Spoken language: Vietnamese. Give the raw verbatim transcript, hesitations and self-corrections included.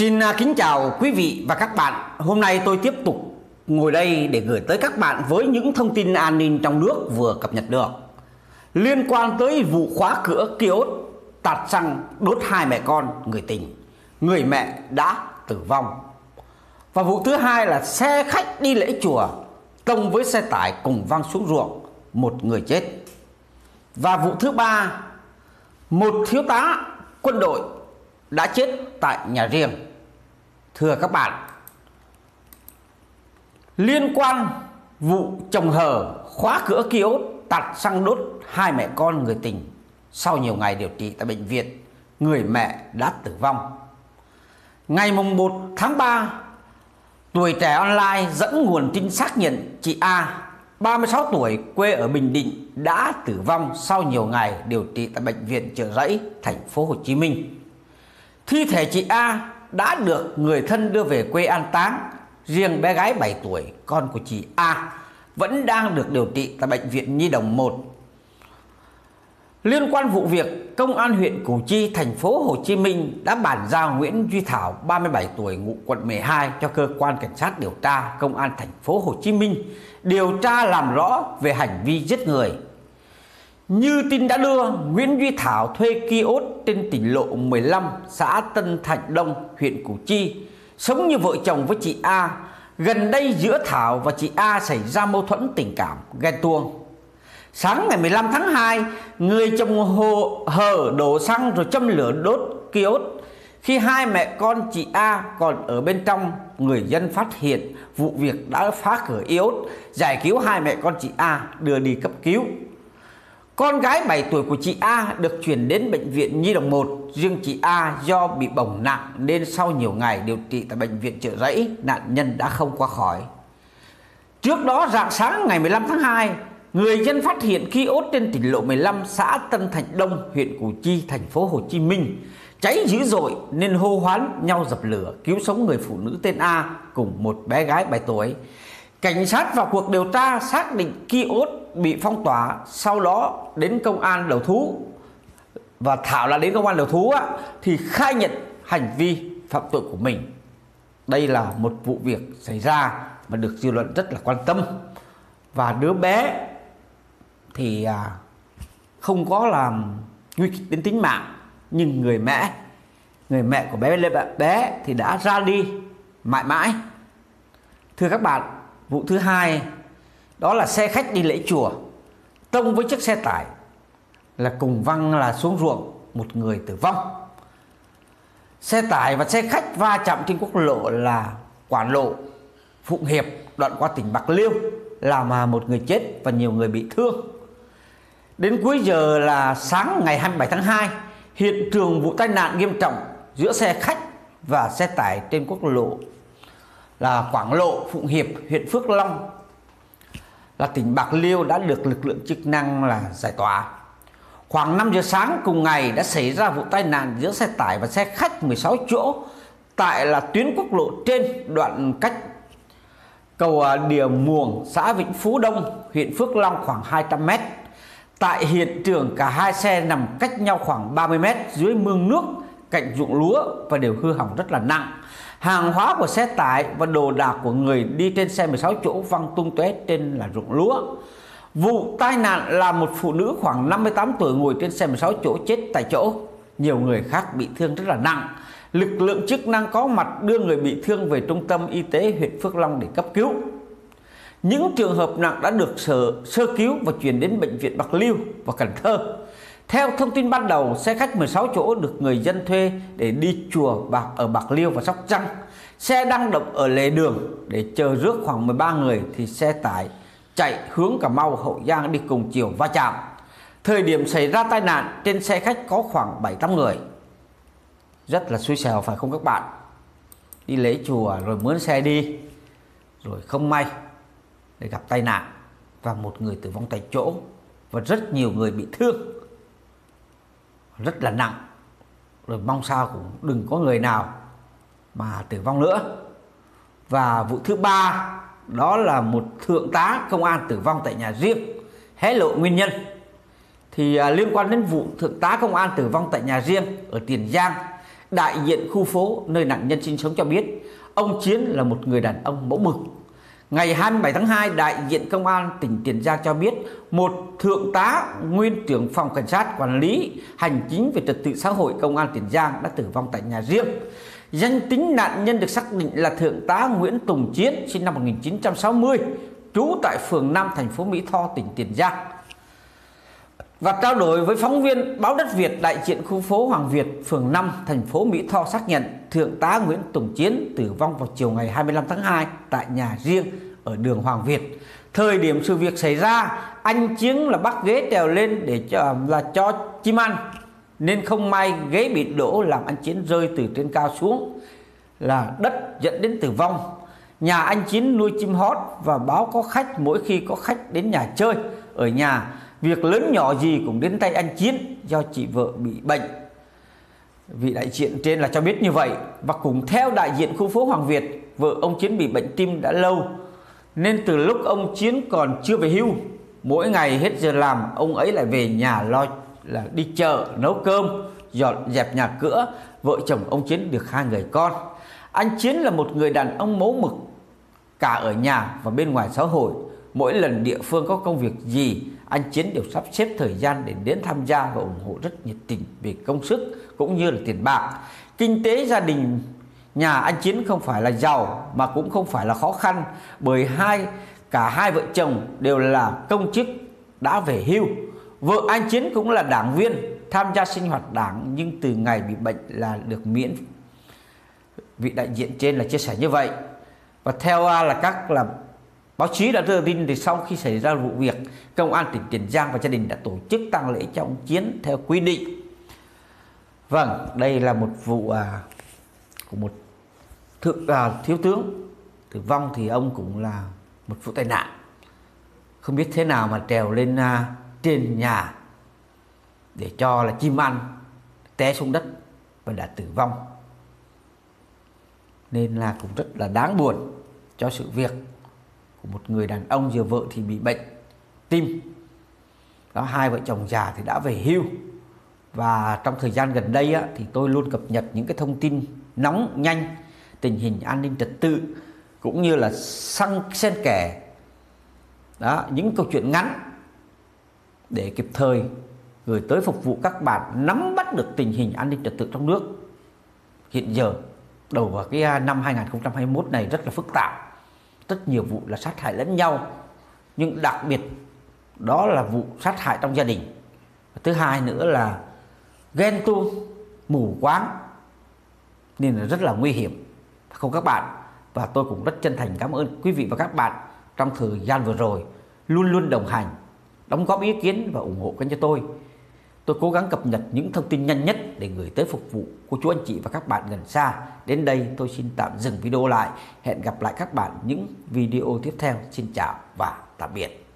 Xin kính chào quý vị và các bạn. Hôm nay tôi tiếp tục ngồi đây để gửi tới các bạn với những thông tin an ninh trong nước vừa cập nhật được liên quan tới vụ khóa cửa kiosk tạt xăng đốt hai mẹ con người tình, người mẹ đã tử vong. Và vụ thứ hai là xe khách đi lễ chùa tông với xe tải cùng văng xuống ruộng, một người chết. Và vụ thứ ba, một thiếu tá quân đội đã chết tại nhà riêng. Thưa các bạn, liên quan vụ chồng hờ khóa cửa kiosk tạt xăng đốt hai mẹ con người tình, sau nhiều ngày điều trị tại bệnh viện, người mẹ đã tử vong. Ngày một tháng ba, Tuổi Trẻ Online dẫn nguồn tin xác nhận chị A, ba mươi sáu tuổi, quê ở Bình Định, đã tử vong sau nhiều ngày điều trị tại bệnh viện Chợ Rẫy, thành phố Hồ Chí Minh. Thi thể chị A đã được người thân đưa về quê an táng. Riêng bé gái bảy tuổi, con của chị A, vẫn đang được điều trị tại bệnh viện Nhi Đồng một. Liên quan vụ việc, Công an huyện Củ Chi, thành phố Hồ Chí Minh đã bàn giao Nguyễn Duy Thảo, ba mươi bảy tuổi, ngụ quận mười hai cho cơ quan cảnh sát điều tra Công an thành phố Hồ Chí Minh điều tra làm rõ về hành vi giết người. Như tin đã đưa, Nguyễn Duy Thảo thuê kiosk trên tỉnh lộ mười lăm, xã Tân Thạnh Đông, huyện Củ Chi, sống như vợ chồng với chị A. Gần đây giữa Thảo và chị A xảy ra mâu thuẫn tình cảm, ghen tuông. Sáng ngày mười lăm tháng hai, người chồng hồ hờ đổ xăng rồi châm lửa đốt kiosk. Khi hai mẹ con chị A còn ở bên trong, người dân phát hiện vụ việc đã phá cửa kiosk, giải cứu hai mẹ con chị A đưa đi cấp cứu. Con gái bảy tuổi của chị A được chuyển đến bệnh viện Nhi Đồng một. Riêng chị A do bị bỏng nặng nên sau nhiều ngày điều trị tại bệnh viện Chợ Rẫy, nạn nhân đã không qua khỏi. Trước đó rạng sáng ngày mười lăm tháng hai, người dân phát hiện kiosk trên tỉnh lộ mười lăm, xã Tân Thạnh Đông, huyện Củ Chi, thành phố Hồ Chí Minh cháy dữ dội nên hô hoán nhau dập lửa cứu sống người phụ nữ tên A cùng một bé gái bảy tuổi. Cảnh sát vào cuộc điều tra xác định kiosk bị phong tỏa, sau đó đến công an đầu thú. Và Thảo là đến công an đầu thú á, thì khai nhận hành vi phạm tội của mình. Đây là một vụ việc xảy ra mà được dư luận rất là quan tâm. Và đứa bé thì à, không có làm nguy kịch đến tính mạng, nhưng người mẹ người mẹ của bé bé thì đã ra đi mãi mãi. Thưa các bạn, vụ thứ hai đó là xe khách đi lễ chùa tông với chiếc xe tải là cùng văng là xuống ruộng, một người tử vong. Xe tải và xe khách va chạm trên quốc lộ là Quảng Lộ Phụng Hiệp, đoạn qua tỉnh Bạc Liêu, làm một người chết và nhiều người bị thương. Đến cuối giờ là sáng ngày hai mươi bảy tháng hai, hiện trường vụ tai nạn nghiêm trọng giữa xe khách và xe tải trên quốc lộ là Quảng Lộ Phụng Hiệp, huyện Phước Long là tỉnh Bạc Liêu đã được lực lượng chức năng là giải tỏa. Khoảng năm giờ sáng cùng ngày đã xảy ra vụ tai nạn giữa xe tải và xe khách mười sáu chỗ tại là tuyến quốc lộ trên, đoạn cách cầu Đìa Muồng, xã Vĩnh Phú Đông, huyện Phước Long khoảng hai trăm mét. Tại hiện trường, cả hai xe nằm cách nhau khoảng ba mươi mét dưới mương nước cạnh ruộng lúa và đều hư hỏng rất là nặng. Hàng hóa của xe tải và đồ đạc của người đi trên xe mười sáu chỗ văng tung tóe trên là ruộng lúa. Vụ tai nạn là một phụ nữ khoảng năm mươi tám tuổi ngồi trên xe mười sáu chỗ chết tại chỗ. Nhiều người khác bị thương rất là nặng. Lực lượng chức năng có mặt đưa người bị thương về trung tâm y tế huyện Phước Long để cấp cứu. Những trường hợp nặng đã được sơ, sơ cứu và chuyển đến bệnh viện Bạc Liêu và Cần Thơ. Theo thông tin ban đầu, xe khách mười sáu chỗ được người dân thuê để đi chùa Bạc ở Bạc Liêu và Sóc Trăng. Xe đang đậu ở lề đường để chờ rước khoảng mười ba người thì xe tải chạy hướng Cà Mau, Hậu Giang đi cùng chiều va chạm. Thời điểm xảy ra tai nạn, trên xe khách có khoảng bảy tám người. Rất là xui xẻo phải không các bạn? Đi lễ chùa rồi mướn xe đi, rồi không may để gặp tai nạn và một người tử vong tại chỗ và rất nhiều người bị thương rất là nặng. Rồi mong sao cũng đừng có người nào mà tử vong nữa. Và vụ thứ ba đó là một thượng tá công an tử vong tại nhà riêng. Hé lộ nguyên nhân thì à, liên quan đến vụ thượng tá công an tử vong tại nhà riêng ở Tiền Giang, đại diện khu phố nơi nạn nhân sinh sống cho biết ông Chiến là một người đàn ông mẫu mực. Ngày hai mươi bảy tháng hai, đại diện công an tỉnh Tiền Giang cho biết một thượng tá nguyên trưởng phòng cảnh sát quản lý hành chính về trật tự xã hội công an Tiền Giang đã tử vong tại nhà riêng. Danh tính nạn nhân được xác định là thượng tá Nguyễn Tùng Chiến, sinh năm một nghìn chín trăm sáu mươi, trú tại phường năm, thành phố Mỹ Tho, tỉnh Tiền Giang. Và trao đổi với phóng viên Báo Đất Việt, đại diện khu phố Hoàng Việt, phường năm, thành phố Mỹ Tho xác nhận thượng tá Nguyễn Tùng Chiến tử vong vào chiều ngày hai mươi lăm tháng hai tại nhà riêng ở đường Hoàng Việt. Thời điểm sự việc xảy ra, anh Chiến là bắt ghế trèo lên để cho là cho chim ăn, nên không may ghế bị đổ làm anh Chiến rơi từ trên cao xuống là đất dẫn đến tử vong. Nhà anh Chiến nuôi chim hót và báo có khách mỗi khi có khách đến nhà chơi ở nhà. Việc lớn nhỏ gì cũng đến tay anh Chiến do chị vợ bị bệnh. Vị đại diện trên là cho biết như vậy. Và cũng theo đại diện khu phố Hoàng Việt, vợ ông Chiến bị bệnh tim đã lâu, nên từ lúc ông Chiến còn chưa về hưu, mỗi ngày hết giờ làm ông ấy lại về nhà lo là đi chợ, nấu cơm, dọn dẹp nhà cửa. Vợ chồng ông Chiến được hai người con. Anh Chiến là một người đàn ông mẫu mực cả ở nhà và bên ngoài xã hội. Mỗi lần địa phương có công việc gì, anh Chiến đều sắp xếp thời gian để đến tham gia và ủng hộ rất nhiệt tình về công sức cũng như là tiền bạc. Kinh tế gia đình nhà anh Chiến không phải là giàu mà cũng không phải là khó khăn, bởi hai cả hai vợ chồng đều là công chức đã về hưu. Vợ anh Chiến cũng là đảng viên, tham gia sinh hoạt đảng nhưng từ ngày bị bệnh là được miễn. Vị đại diện trên là chia sẻ như vậy. Và theo là các là báo chí đã đưa tin thì sau khi xảy ra vụ việc, công an tỉnh Tiền Giang và gia đình đã tổ chức tang lễ cho ông Chiến theo quy định. Vâng, đây là một vụ à, của một thượng à, thiếu tướng tử vong, thì ông cũng là một vụ tai nạn. Không biết thế nào mà trèo lên à, trên nhà để cho là chim ăn, té xuống đất và đã tử vong. Nên là cũng rất là đáng buồn cho sự việc của một người đàn ông vừa vợ thì bị bệnh tim. Đó, hai vợ chồng già thì đã về hưu. Và trong thời gian gần đây á, thì tôi luôn cập nhật những cái thông tin nóng nhanh, tình hình an ninh trật tự cũng như là xăng xen kẽ đó, những câu chuyện ngắn để kịp thời gửi tới phục vụ các bạn nắm bắt được tình hình an ninh trật tự trong nước hiện giờ. Đầu vào cái năm hai nghìn không trăm hai mươi mốt này rất là phức tạp, rất nhiều vụ là sát hại lẫn nhau, nhưng đặc biệt đó là vụ sát hại trong gia đình. Thứ hai nữa là ghen tuông mù quáng, nên là rất là nguy hiểm, không các bạn. Và tôi cũng rất chân thành cảm ơn quý vị và các bạn trong thời gian vừa rồi luôn luôn đồng hành, đóng góp ý kiến và ủng hộ kênh cho tôi. Tôi cố gắng cập nhật những thông tin nhanh nhất để gửi tới phục vụ cô chú anh chị và các bạn gần xa. Đến đây tôi xin tạm dừng video lại. Hẹn gặp lại các bạn những video tiếp theo. Xin chào và tạm biệt.